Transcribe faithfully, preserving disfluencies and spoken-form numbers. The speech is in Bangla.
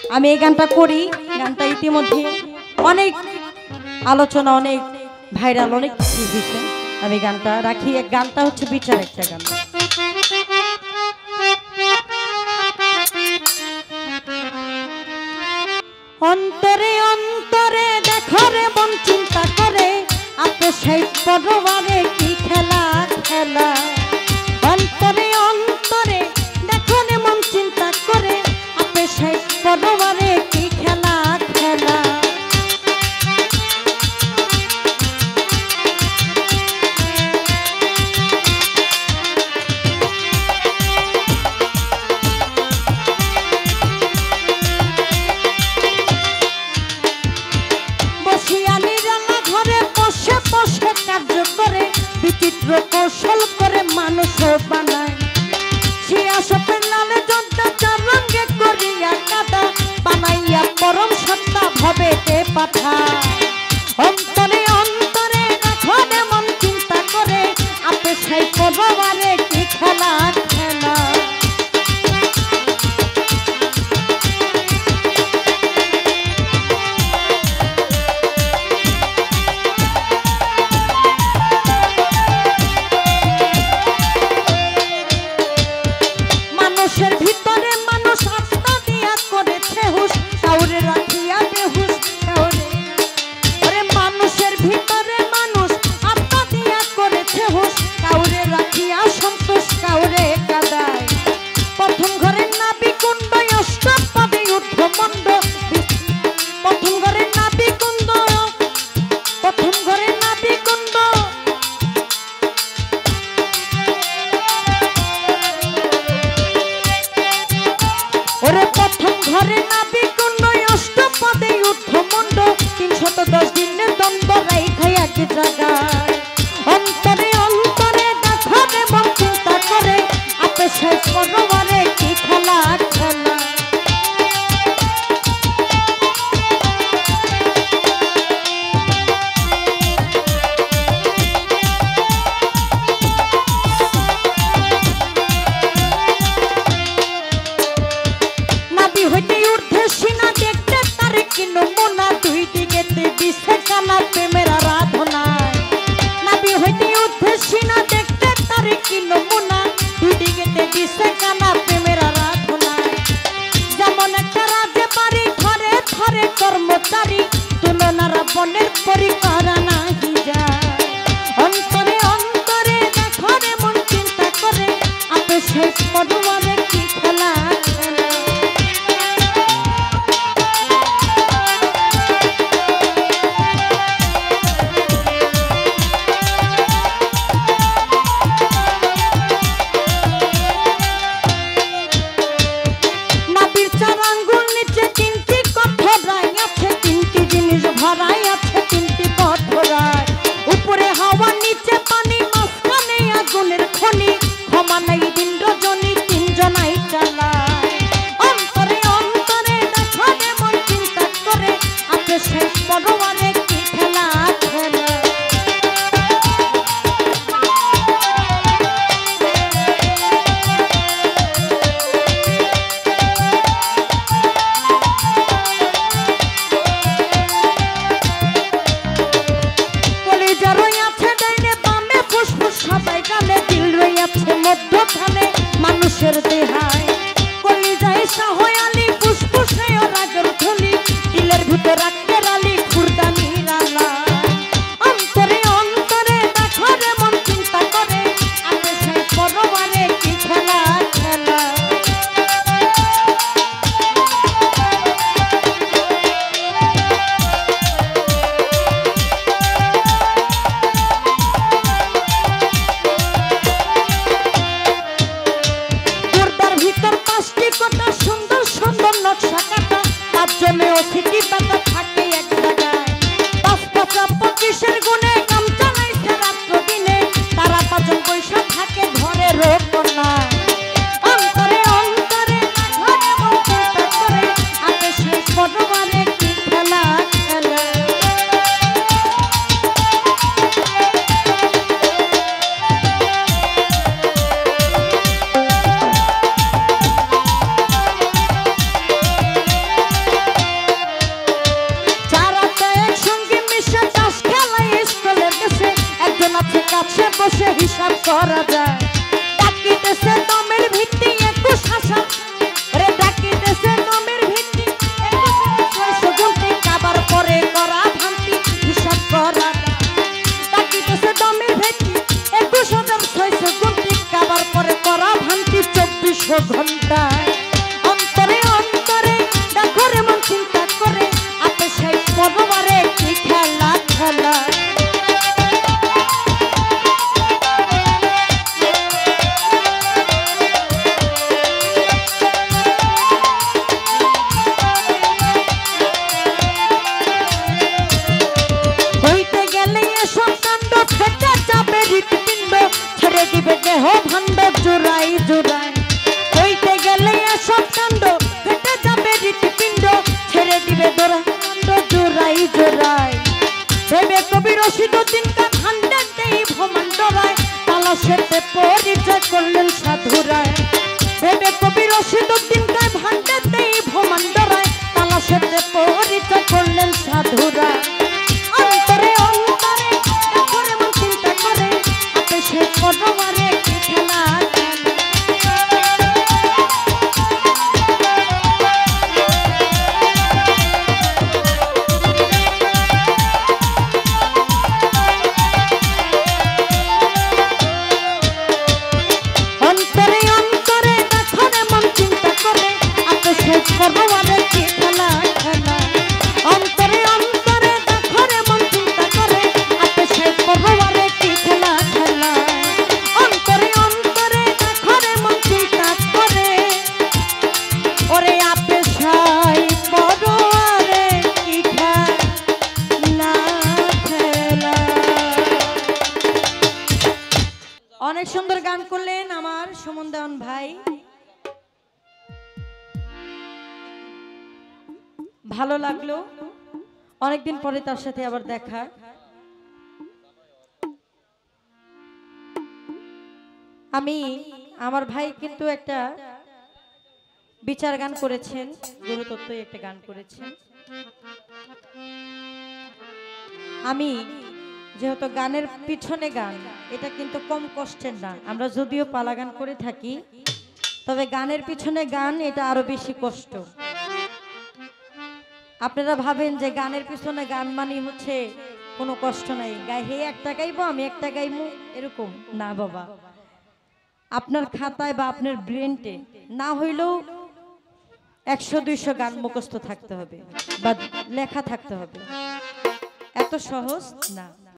আমি এই গানটা করি, গানটা ইতিমধ্যে অনেক আলোচনা, অনেক ভাইরাল, অনেক কিছু হয়েছে। আমি গানটা রাখি, এক গানটা হচ্ছে বিচার একটা গান। অন্তরে অন্তরে দেখো রে মন চিন্তা করে, আপনি সেই পরবারে কি খেলা খেলা। অন্তরে অন্তরে দেখো রে মন চিন্তা করে, আপনি সেই পরবারে কি খেলা খেলা। বিচিত্র কৌশল করে মানুষ বানায়, শিয়া সপের লালে জন্তা চার রঙে করিয়া কাদা বানাইয়া পরম সত্তা ভবেতে পাঠায়। অন্তরে অন্তরে রাখো মন চিন্তা করে, আপনি সেই পরবারে কি খেলা খেলা। অন্তরে অন্তরে দেখো রে মন চিন্তা করে, আপনি সেই পরবারে কি খেলা খেলা। নাবি হইতে ঊর্ধ্বে সিনা দেখতে তারে কি নমুনা, দুই দিকেতে দিছে কানা প্রেমের আরাধনা। নাবি হইতে ঊর্ধ্বে সিনা দেখতে তারে কি নমুনা, দুই দিকেতে দিছে কানা প্রেমের আরাধনা। যেমন একটা রাজে বাড়ি ঘরে ঘরে কর্মচারী, তুলনারা বনের পরিকরা নাহি যায়। অন্তরে অন্তরে দেখো রে মন চিন্তা করে, আপনি সেই পরবারে কি খেলা খেলা। উপরে হাওয়া নিচে পানি, মাঝখানে আগুনের খনি, ক্ষমা নাই দিন রজনী তিনজনাই চালায়। অন্তরে অন্তরে দেখো রে মন চিন্তা করে, আপনি শেষ পরবারে কি খেলা খেলা। মানুষের দেহায় কলিজায় শাহয়ালি ফুসফুসে রাগের ধ্বনি, দিলের ভিতর রাখতে রালি খুরদানি রালা। অন্তরে অন্তরে দেখো রে মন চিন্তা করে, আপনি সেই পরবারে কি খেলা খেলা। সুন্দর সুন্দর নকশা কাটা, পাঁচজনে অতিথি পাতা থাকে এক জায়গায়। পাঁচ পাঁচা পঁচিশের গুণে কাম চালাইছে রাত্র দিনে, তারা পাঁচজন পয়সা থাকে ঘরে রোপনা। অন্তরে অন্তরে ঘরে মন চিন্তা করে, আপনি সেই পরবারে কি খেলা খেলা। করা যায় ডাকিতেছে দমের ভিত্তি একুশ হাজার রে ডাকিতেছে দমের ভিত্তি ছয়শো গুনতি কাবার পরে করা ভান্তি হিসাব করা ডাকিতেছে দমের ভিত্তি একুশ হাজার ছয়শো গুনতি কাবার পরে করা ভান্তি চব্বিশশো ঘন্টায় অন্তরে অন্তরে দেখো রে মন চিন্তা করে আপে সেই পরবারে কি খেলা খেলা দেহ ভাণ্ড জোড়াই জোড়াই হইতে গেলে এসব কাণ্ড ফেটে যাবে হৃৎপিণ্ড ছেড়ে দিবে দোরা কাণ্ড জোড়াই জোড়াই ভেবে কবি রশিদউদ্দিন কা ভাণ্ডারতেই ভ্রমণ্ডরায় তালাশেতে পরিচয় করলেন সাধুরায় ভেবে কবি রশিদউদ্দিন কা ভাণ্ডারতেই ভ্রমণ্ডরায় তালাশেতে পরিচয় করলেন সাধুরায় অন্তরে অন্তরে করে মন চিন্তা করে আপে সে পরবারে পরবারে কি খেলা খেলা অন্তরে অন্তরে দেখো রে মন চিন্তা করে আপে সে পরবারে কি খেলা খেলা অন্তরে অন্তরে দেখো রে মন চিন্তা করে ওরে আপে সাই পরবারে কি খেলা খেলা। অনেক সুন্দর গান করলেন আমার সুমন দেওয়ান ভাই, ভালো লাগলো অনেকদিন পরে তার সাথে আবার দেখা। আমি আমার ভাই কিন্তু একটা বিচার গান করেছেন, গুরুতত্ত্ব একটা গান করেছেন। আমি যেহেতু গানের পিছনে গান, এটা কিন্তু কম কষ্টের না। আমরা যদিও পালা গান করে থাকি, তবে গানের পিছনে গান এটা আরো বেশি কষ্ট। আপনারা ভাবেন যে গানের পিছনে গান মানে হচ্ছে কোনো কষ্ট নাই, গাই হে একটা গাইবো আমি একটা গাইবো এরকম না বাবা। আপনার খাতায় বা আপনার ব্রেনটে না হইলেও একশো দুইশো গান মুখস্থ থাকতে হবে বা লেখা থাকতে হবে, এত সহজ না।